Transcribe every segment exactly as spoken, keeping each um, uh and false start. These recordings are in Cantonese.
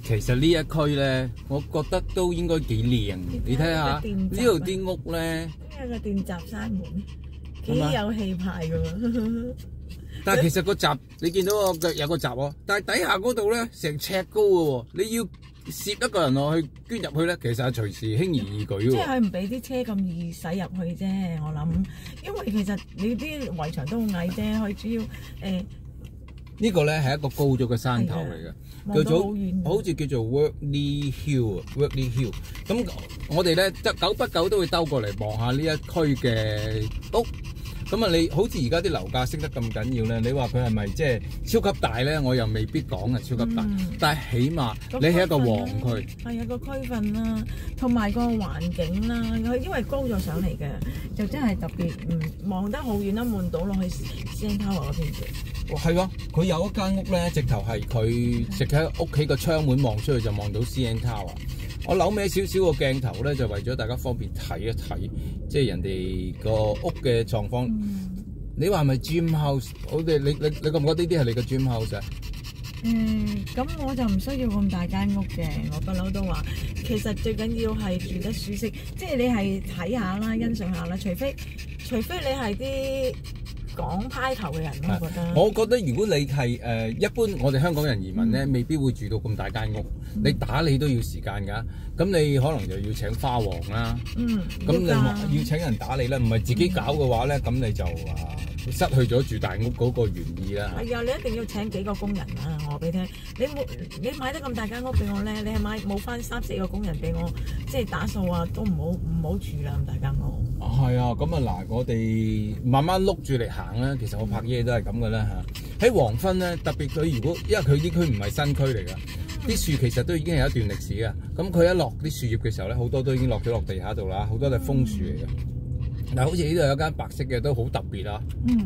其實呢一區咧，我覺得都應該幾靚。你睇下呢度啲屋咧， 有個電閘閂門，幾有氣派㗎喎。 但係其實個閘，你見到個腳有個閘喎，但係底下嗰度咧成尺高嘅喎，你要攝一個人落去捐入去咧，其實係隨時輕而易舉喎。 即係佢唔俾啲車咁易駛入去啫，我諗，因為其實你啲圍牆都好矮啫，佢主要誒。呃呢個咧係一個高咗嘅山頭嚟嘅，叫做好似叫做 Wortley Hill 啊 ，Wortley Hill。咁我哋咧得久不久都會兜過嚟望下呢一區嘅屋。咁啊，你好似而家啲樓價升得咁緊要咧，你話佢係咪即係超級大咧？我又未必講啊，超級大。嗯、但係起碼你係一個旺區， 係一個區份啦，同埋個環境啦，佢因為高咗上嚟嘅，就真係特別嗯望得好遠啦，望到落去 C N Tower 嗰邊嘅。 係喎，佢有一間屋咧，直頭係佢直喺屋企個窗門望出去就望到 C N Tower。我扭歪少少個鏡頭咧，就為咗大家方便睇一睇，即係人哋個屋嘅狀況。嗯、你話係咪 dream house？ 我哋你你你覺唔覺得呢啲係你嘅 dream house 啊？ 嗯，咁我就唔需要咁大間屋嘅。我不嬲都話，其實最緊要係住得舒適，即係你係睇下啦，欣賞下啦。除非除非你係啲港派頭嘅人，我覺得。我覺得如果你係誒、呃、一般，我哋香港人移民咧，嗯、未必會住到咁大間屋。嗯、你打理都要時間㗎，咁你可能就要請花王啦。嗯。咁你要請人打理咧，唔係自己搞嘅話咧，咁、嗯、你就啊失去咗住大屋嗰個原意啦。 係啊，你一定要請幾個工人啊！我話俾你聽，你冇你買得咁大間屋俾我咧，你係買冇翻三四個工人俾我，即係打掃啊，都唔好唔好住啦咁大間屋。 係啊，咁啊嗱，我哋慢慢碌住嚟行啦。其實我拍嘢都係咁嘅啦嚇。喺黃昏咧，特別佢如果因為佢啲區唔係新區嚟㗎，啲樹其實都已經有一段歷史㗎。咁佢一落啲樹葉嘅時候咧，好多都已經落咗落地下度啦，好多都係楓樹嚟㗎。嗱，好似呢度有間白色嘅都好特別啊。嗯。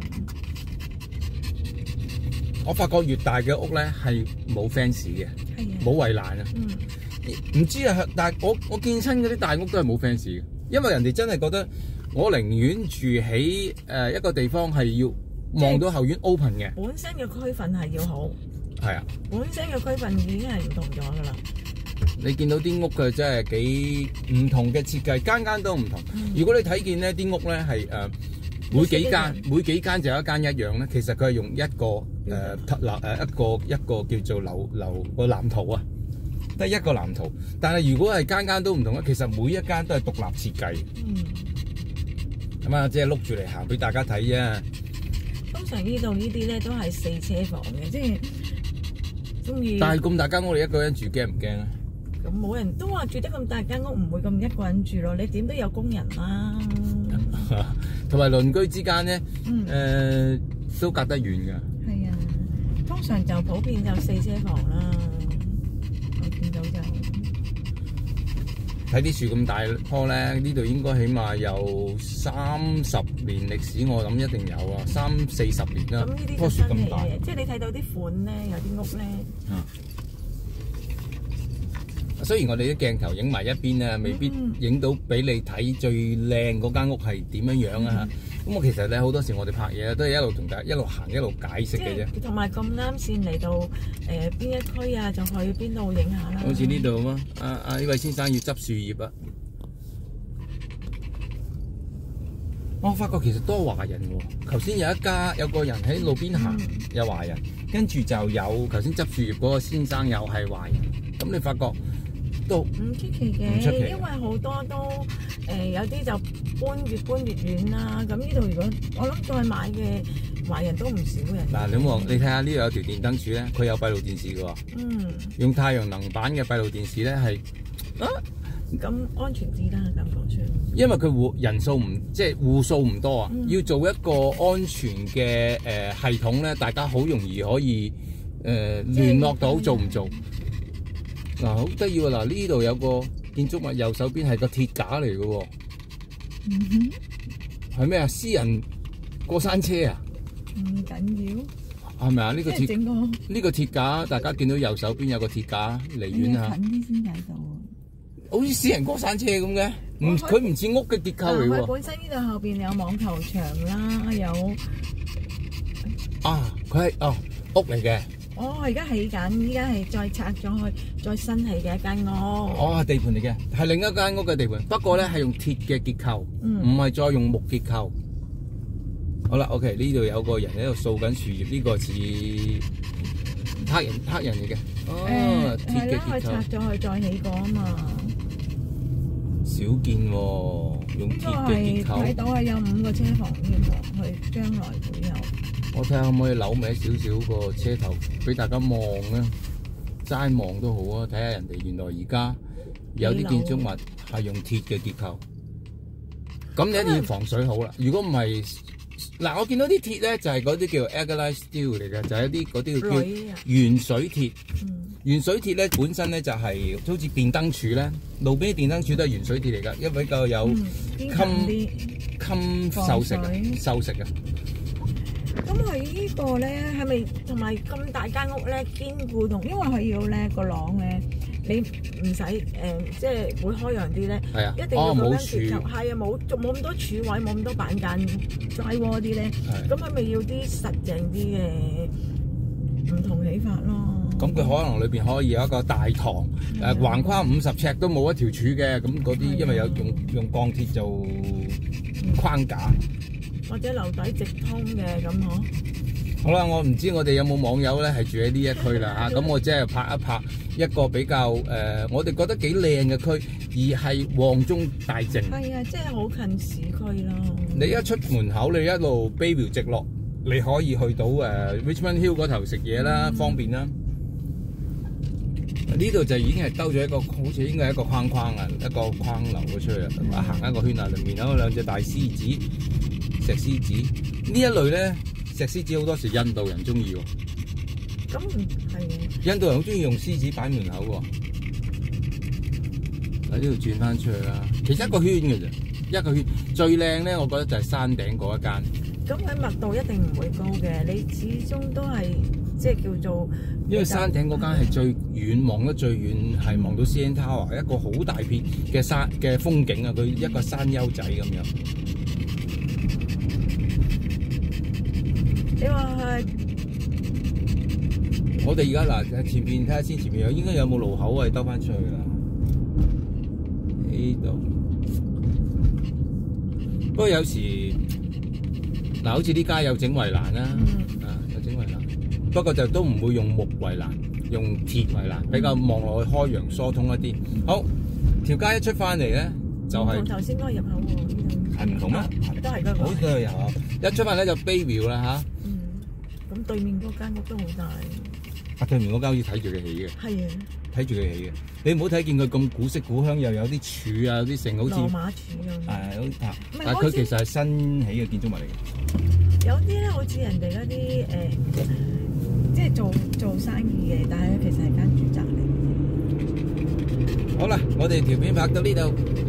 我發覺越大嘅屋咧係冇 fence 嘅，冇圍欄啊。嗯。唔知啊，但係我我見親嗰啲大屋都係冇 fence 嘅，因為人哋真係覺得。我寧願住喺誒一個地方係要望到後院 open 嘅， 本身嘅區份係要好， 係啊， 本身嘅區份已經係唔同咗噶啦。 你見到啲屋嘅真係幾唔同嘅設計，間間都唔同。嗯、如果你睇見呢啲屋咧係誒每幾間每幾間就有一間一樣咧，其實佢係用一個誒立誒一個一個叫做樓樓個藍圖啊，得一個藍圖。但係如果係間間都唔同咧，其實每一間都係獨立設計。嗯。咁啊，即係碌住嚟行俾大家睇啫。 通常呢度呢啲咧都係四車房嘅，即係中意。但係咁大間屋，你一個人住驚唔驚啊？ 咁冇人都話住得咁大間屋唔會咁一個人住咯，你點都有工人啦。 同埋鄰居之間咧，誒、嗯呃、都隔得遠㗎。 係啊，通常就普遍就四車房啦。我見到就。 睇啲樹咁大棵咧，呢度應該起碼有三十年歷史，我諗一定有啊，三四十年啦。 咁呢啲就新嚟嘅，即係你睇到啲款咧，有啲屋咧。啊。 雖然我哋啲鏡頭影埋一邊啊，未必影到俾你睇最靚嗰間屋係點樣樣啊嚇。咁我、嗯、其實咧好多時我哋拍嘢都係一路同大家一路行一路解釋嘅啫。 同埋咁啱先嚟到誒邊、呃、一區啊，就去邊度影下啦。 好似呢度咁啊！啊啊呢位先生要執樹葉啊！我發覺其實多華人喎。頭先有一家有個人喺路邊行，嗯、有華人，跟住就有頭先執樹葉嗰個先生又係華人。咁你發覺？都唔出奇嘅，因為好多都誒、呃、有啲就搬越搬越遠啦。咁呢度如果我諗再買嘅華人都唔少人。 嗱，你望你睇下呢度有條電燈柱咧，佢有閉路電視嘅喎。嗯。用太陽能板嘅閉路電視咧係啊， 咁安全啲啦，感覺出。 因為佢戶人數唔即係戶數唔多啊，嗯、要做一個安全嘅誒、呃、系統咧，大家好容易可以誒、呃、聯絡到做唔做？嗱，好得意喎！嗱，呢度有個建築物，右手邊係個鐵架嚟嘅喎。嗯哼。係咩啊？私人過山車啊？ 唔緊要。 係咪啊？呢個鐵整個呢個鐵架，大家見到右手邊有個鐵架，離遠下。 近啲先睇到。 好似私人過山車咁嘅，唔佢唔似屋嘅結構嚟喎。 佢本身呢度後邊有網球場啦，有。 啊！佢係哦屋嚟嘅。 我而家起緊，依家係再拆咗去，再新起嘅一間屋。 哦，地盤嚟嘅，係另一間屋嘅地盤，不過咧係用鐵嘅結構，唔係、嗯、再用木結構。好啦 ，OK， 呢度有個人喺度掃緊樹葉，呢、這個似黑人黑人嚟嘅。哦，鐵嘅結構。係啦，佢拆咗去再起過啊嘛。少見喎、哦，用鐵嘅結構。 睇到係有五個車房添喎，佢將來會有。 我睇下可唔可以扭歪少少個車頭俾大家望咧，齋望都好啊！睇下人哋原來而家有啲建築物係用鐵嘅結構，咁你一定要防水好啦。如果唔係，嗱我見到啲鐵咧就係嗰啲叫 Argillite Steel 嚟嘅，就係、是、一啲嗰啲叫懸水鐵。懸、嗯、水鐵咧本身咧就係、是、好似電燈柱咧，路邊啲電燈柱都係懸水鐵嚟㗎，因為比較有襟襟受食嘅受食嘅。 咁佢呢個咧係咪同埋咁大間屋咧堅固同？因為佢要咧個廊咧，你唔使誒，即係會開揚啲咧。係啊，一定要嗰間結構。係啊，冇冇咁多柱位，冇咁多板間 drywall 啲咧。係。咁佢咪要啲實淨啲嘅唔同起法咯。咁佢可能裏邊可以有一個大堂，誒橫跨五十尺都冇一條柱嘅，咁嗰啲因為有用用鋼鐵做框架。 或者樓底直通嘅咁嗬。 好啦，我唔知我哋有冇網友咧係住喺呢一區啦嚇，咁我只係拍一拍一個比較誒、呃，我哋覺得幾靚嘅區，而係旺中帶靜。 係啊，即係好近市區咯。 你一出門口，你一路 Bayview 直落，你可以去到誒、呃、Richmond Hill 嗰頭食嘢啦，嗯、方便啦。呢度就已經係兜咗一個，好似應該係一個框框啊，一個框流咗出去啦。嗯、行一個圈啊，裏面有兩隻大獅子。石獅子呢一類咧，石獅子好多時印度人中意喎。咁係嘅。印度人好中意用獅子擺門口喎。喺呢度轉翻出去啦，其實一個圈嘅啫，一個圈。最靚咧，我覺得就係山頂嗰一間。咁佢密度一定唔會高嘅，你始終都係即係叫做。因為山頂嗰間係最遠，望得最遠係望到 C N Tower， 一個好大片嘅山嘅風景啊！佢一個山丘仔咁樣。你話係？我哋而家嗱，前邊睇下先，前面有應該有冇路口啊？兜翻出去啦。呢度。不過有時嗱，好似呢街有整圍欄啦，嗯、啊有整圍欄。不過就都唔會用木圍欄，用鐵圍欄，比較望落去開揚疏通一啲。好，條街一出翻嚟咧，就係、是。同頭先嗰個入口喎，呢度。係唔同咩？都係嗰個。好都係入口。一出翻嚟咧就 Bayview 啦嚇。咁對面嗰間屋都好大。啊，對面嗰間好似睇住佢起嘅。係啊。睇住佢起嘅，你唔好睇見佢咁古色古香，又有啲柱啊，有啲成好似。羅馬柱咁。係，好啊。但係佢其實係新起嘅建築物嚟嘅。有啲咧，好似人哋嗰啲誒，即係做做生意嘅，但係其實係間住宅嚟嘅。好啦，我哋條片拍到呢度。